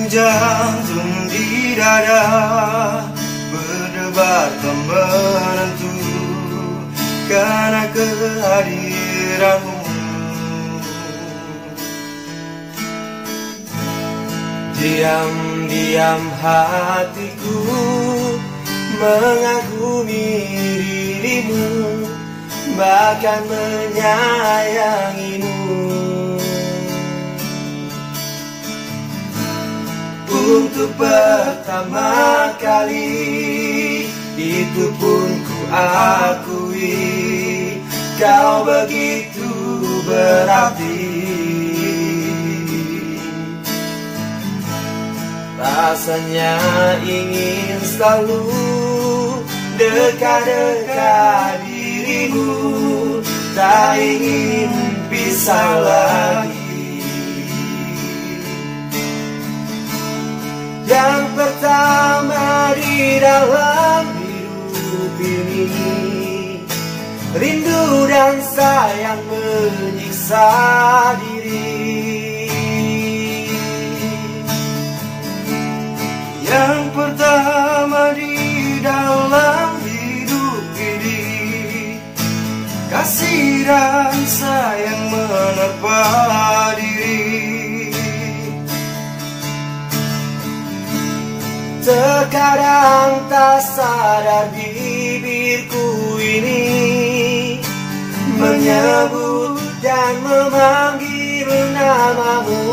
jantung di dada berdebar tak menentu karena kehadiranmu. Diam-diam hatiku mengagumi dirimu, bahkan menyayangimu. Untuk pertama kali itu pun ku akui, kau begitu berarti. Rasanya ingin selalu dekat-dekat dirimu, tak ingin pisah lagi. Yang pertama di dalam hidup ini, rindu dan sayang menyiksa diri. Yang pertama di dalam hidup ini, kasih dan sayang menerpa diri. Terkadang tak sadar bibirku ini menyebut dan memanggil namamu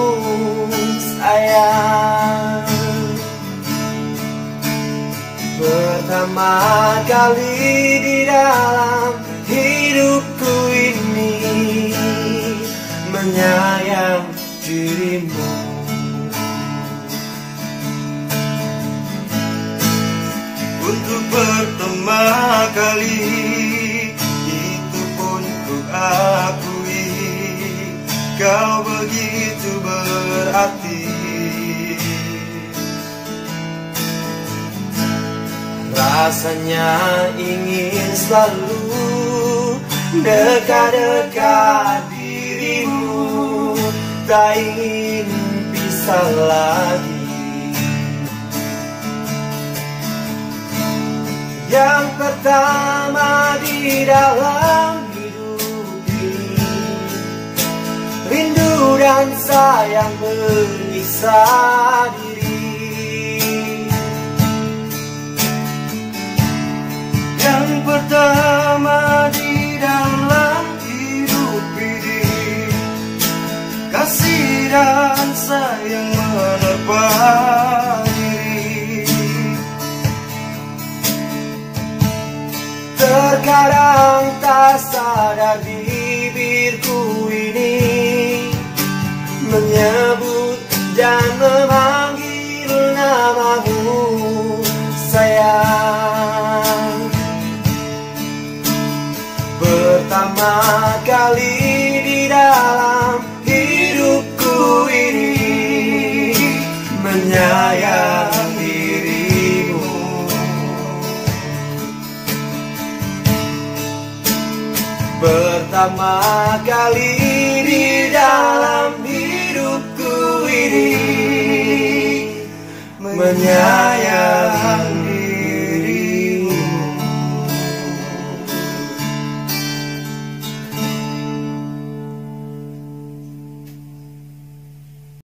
sayang. Pertama kali di dalam hidupku ini menyayang dirimu. Untuk pertama kali itu pun ku akui, kau begitu berarti. Rasanya ingin selalu dekat-dekat dirimu, tak ingin pisah lagi. Yang pertama di dalam hidup ini, rindu dan sayang menyiksa diri. Yang pertama di dalam hidup ini, kasih dan sayang menerpa diri. Terkadang tak sadar bibirku ini menyebut dan memanggil namamu sayang. Pertama kali di dalam hidupku ini menyayang dirimu. Pertama kali di dalam hidupku ini menyayang